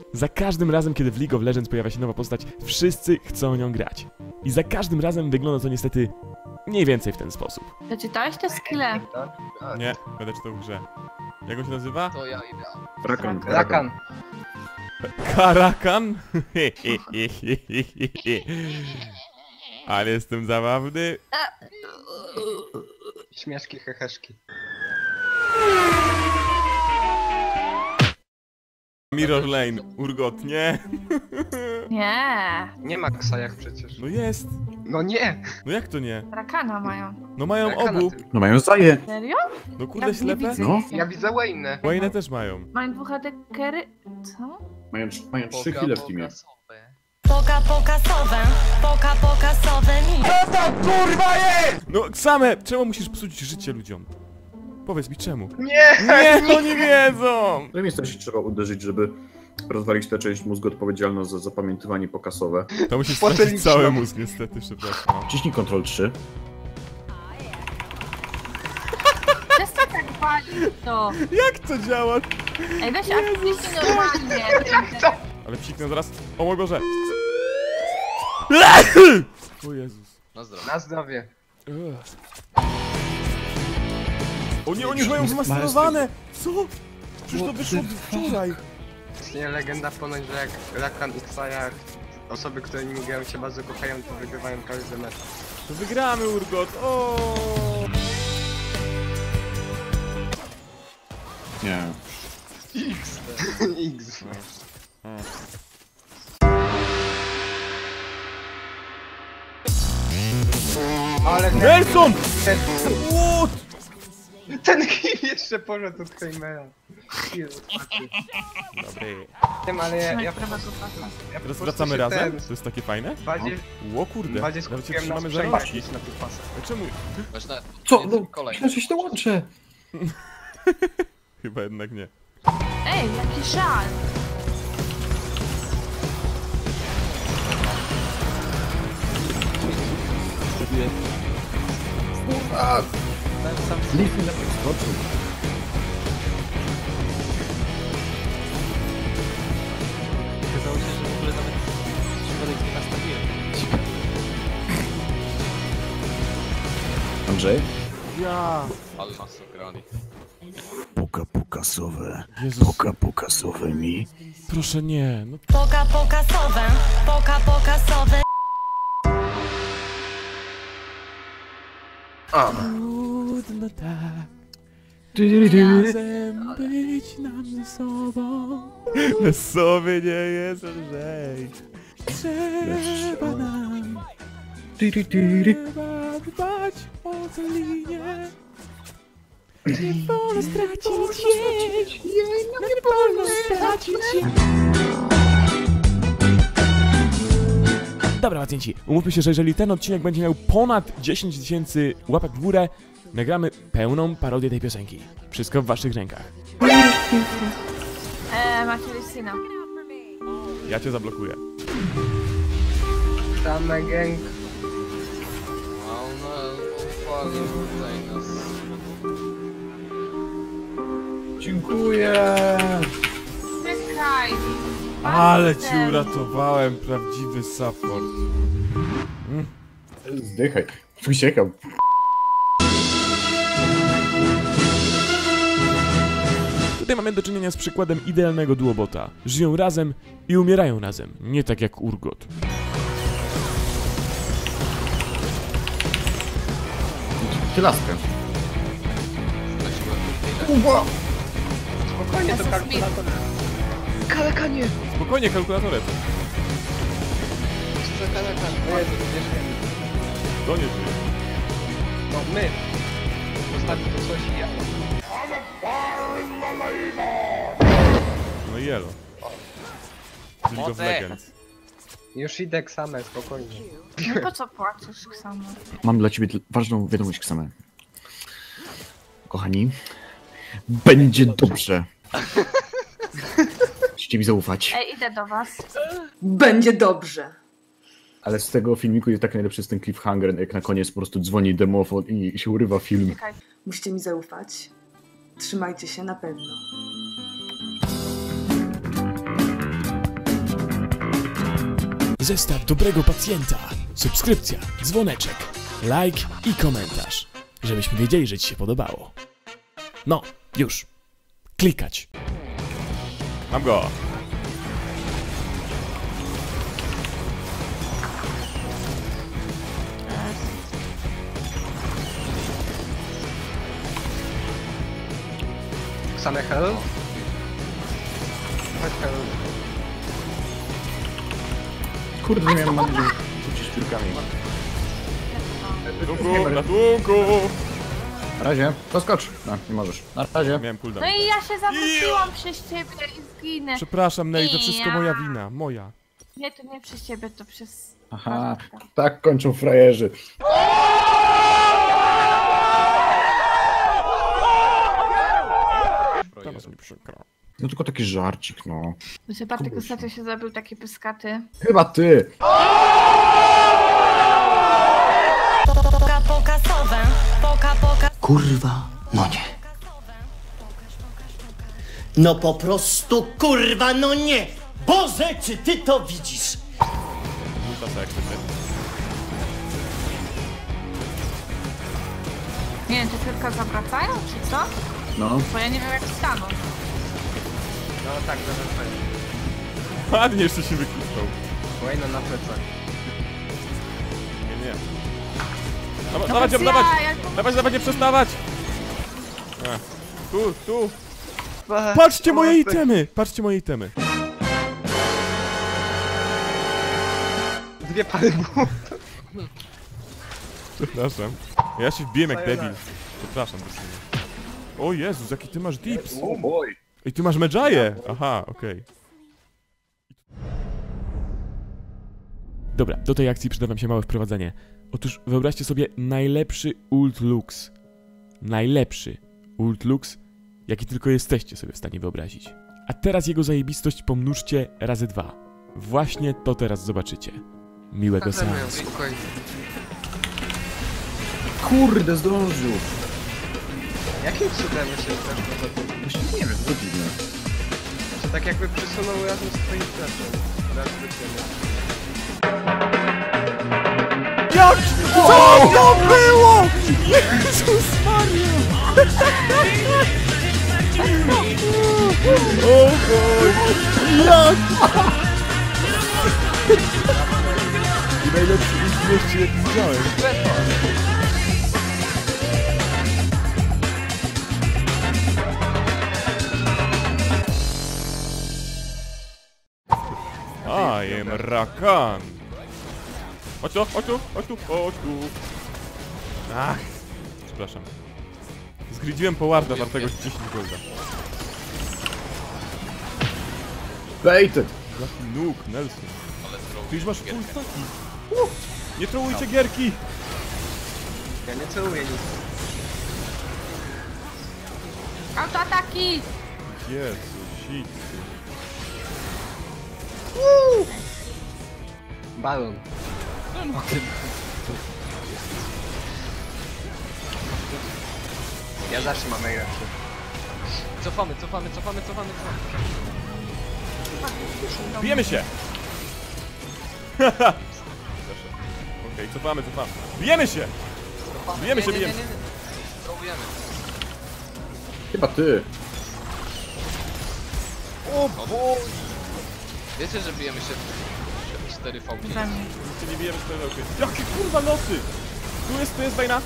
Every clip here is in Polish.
Za każdym razem, kiedy w League of Legends pojawia się nowa postać, wszyscy chcą nią grać. I za każdym razem wygląda to niestety mniej więcej w ten sposób. Przeczytałeś te skille? Nie, będę czytał w grze. Jak on się nazywa? To ja idę. Rakan. Rakan. Karakan? Ale jestem zabawny. Śmieszki, heheszki. Mirror Lane, Urgot, nie? Nie. Nie ma ksajach przecież. No jest. No nie! No jak to nie? Rakana mają. No mają Rakana obu. tylko. No mają zaje. Serio? No kurde Ja nie ślepe. widzę. No. Ja widzę Wayne. Wayne też mają. Mają dwóch adekery. Co? Mają 3 kile w teamie. Pokasowe mi. No same! Czemu musisz psuć życie ludziom? Powiedz mi czemu. Nie! Nie, oni wiedzą! No miejsce się trzeba uderzyć, żeby rozwalić tę część mózgu odpowiedzialną za zapamiętywanie pokasowe. To musisz Potem stracić cały liczno. mózg niestety, przepraszam. Ciśnij Ctrl 3. Przestań tak palić to. Jak to działa? Ej, weź aktywiści normalnie. Ale psiknę zaraz. O mój Boże! O Jezus. Na zdrowie. Na zdrowie. O nie, oni już mają zmasterowane! Co? Przecież to wyszło wczoraj. Istnieje legenda ponoć, że jak Rakan i Ksaja, osoby, które nimi grają się bardzo kochają, to wygrywają każdy mecz. To wygramy, Urgot! O! Nie. X. Ale Nelson! What? ten kill jeszcze poszedł od Kramera. Dobry. Tym, ale ja Teraz po prostu wracamy się razem? ten- To jest takie fajne? bardziej, O kurde, bardziej nawet się skupiłem na trzymamy za sprzęgach rączki. niż na tych pasach. A czemu? Weź na... Co? jest No, kolejny. inaczej się dołączę. Chyba jednak nie. Ej, jaki żal. Lift mi na skoczył. Okazało się, że w ogóle nawet przypadek nie nastawiłem. Andrzej? Ja! Ale nas ograli. Pokasowe. Jezus, Pokasowe mi. proszę nie. No Pokasowe. A, trudno tak. Razem być nam ze sobą. Bez sobie nie jest lżej. Trzeba nam. Trzeba dbać o tę linię. Nie wolno stracić jej. Nie wolno stracić jej. Dobra pacjenci, umówmy się, że jeżeli ten odcinek będzie miał ponad 10 000 łapek w górę, nagramy pełną parodię tej piosenki. Wszystko w waszych rękach. Macie Lysina. Ja cię zablokuję. same gang. A ona upalił tutaj nas. Dziękuję. Czekaj. Ale ci uratowałem, prawdziwy support. Zdychaj. Uciekam. Tutaj mamy do czynienia z przykładem idealnego duobota. Żyją razem i umierają razem, nie tak jak Urgot. Ty laskę. Spokojnie, to kalkulator. Kalekanie! Spokojnie, kalkulatorem. O Jezu, wiesz, To nie żyje. no my. Zostawi to coś i ja. No i elo. Z League of Moce. Legends. Już idę same, spokojnie. No po co płaczesz samo? Mam dla ciebie ważną wiadomość, Ksame. Kochani, będzie dobrze. Musicie mi zaufać. Ej, idę do was. Będzie dobrze. Ale z tego filmiku jest tak najlepszy jest ten cliffhanger, jak na koniec po prostu dzwoni demofon i się urywa film. Czekaj. Musicie mi zaufać. Trzymajcie się na pewno. Zestaw dobrego pacjenta. Subskrypcja, dzwoneczek, like i komentarz. Żebyśmy wiedzieli, że ci się podobało. No, już. Klikać. Mam go. Same hell? Chodź hell. Kurde, nie miałem nadzieję, że rzucić piłkami. Ratunku, ratunku! Na razie, doskocz. No, nie możesz. Na razie. Miałem cooldown. No i ja się zawróciłam przez ciebie i zginę. Przepraszam, Nelly, to wszystko moja wina. Moja. Nie, to nie przez ciebie, to przez... Aha, tak kończą frajerzy. Teraz mi przykro. No tylko taki żarcik, no. Bartek ostatnio się zabił taki pyskaty. Chyba ty! Poka pokasowe. Poka poka. Kurwa, no nie. No po prostu kurwa, no nie! Boże, czy ty to widzisz? Multasa jak chcecie. Nie wiem, czy tylko zawracają, czy co? No. Bo ja nie wiem jak staną. No tak, zaraz. Ładnie jeszcze się wykluczał. Wayne na plecach. Nie. Dawać ją, dawać! Dawać, nie przestawać! Tu! Patrzcie moje itemy! Patrzcie moje itemy! Dwie pary było. Przepraszam. Ja się wbiłem jak debil. Przepraszam. O Jezus, jaki ty masz dips! Oh boy. I ty masz medżaje! Aha, okej. Dobra, do tej akcji przyda wam się małe wprowadzenie. Otóż wyobraźcie sobie najlepszy ult lux. Najlepszy ult lux, jaki tylko jesteście sobie w stanie wyobrazić. A teraz jego zajebistość pomnóżcie razy 2. Właśnie to teraz zobaczycie. Miłego seansu. Kurde, zdążył. Jakim cudem się też za tym? Właśnie nie wiem, to dziwne. To tak jakby przysunął razem z twoim fleszem. Raz wyciemy. Jak? Co to było? Jezus Maria! O Boże! Jak? I najlepszy instytucji jaki widziałem. I am Rakan. Chodź tu, chodź tu, chodź tu, chodź tu. Ach, przepraszam. Zgridziłem po warda wartego 10 golda. Baited. Lucky Nuke, Nelson. Ale Ty już masz full staki. Nie trołujcie gierki! Ja nie celuję nic. Autoataki! Jezu, shit. Balon. Ja zawsze mam najlepszy. Cofamy. Bijemy się! Okej, cofamy. Bijemy się! Bijemy się. Próbujemy. Chyba ty. O boj! Wiecie, że bijemy się 4 v Ze mnie. Nic się nie bijemy, to jest okej. Jakie kurwa nosy! Tu jest wejna.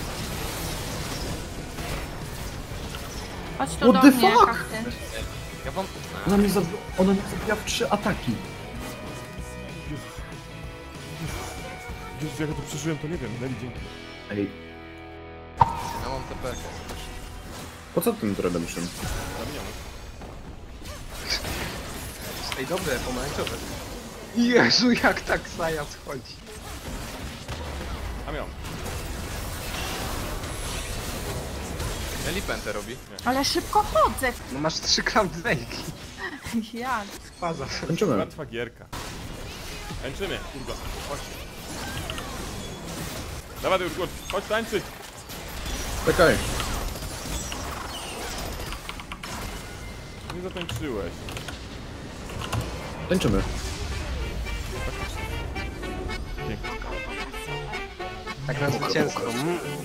Chodź tu What do the mnie, fuck? kapten. Ja wam... Ona mnie zabija w 3 ataki. Jezus, jak ja to przeżyłem, to nie wiem. Nelly, dzięki. Ej, Ja mam TPK. po co ten Redemption? Zamieniony. Ej, dobre, pomarańczowe. Jezu, jak tak Saja schodzi. A miał. Nelly Pente robi. Ale szybko chodzę. No masz 3 klamdwejki. Jak? Faza. Kończymy. Martwa gierka. Tańczymy, kurwa. Chodź. Dawaj już, chodź tańczyć. Czekaj. Nie zatańczyłeś. Tańczymy. Tak na zwycięstwo.